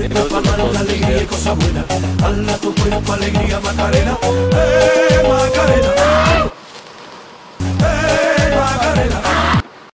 Para dar la alegría y cosas buenas. Dale a tu cuerpo alegría, Macarena.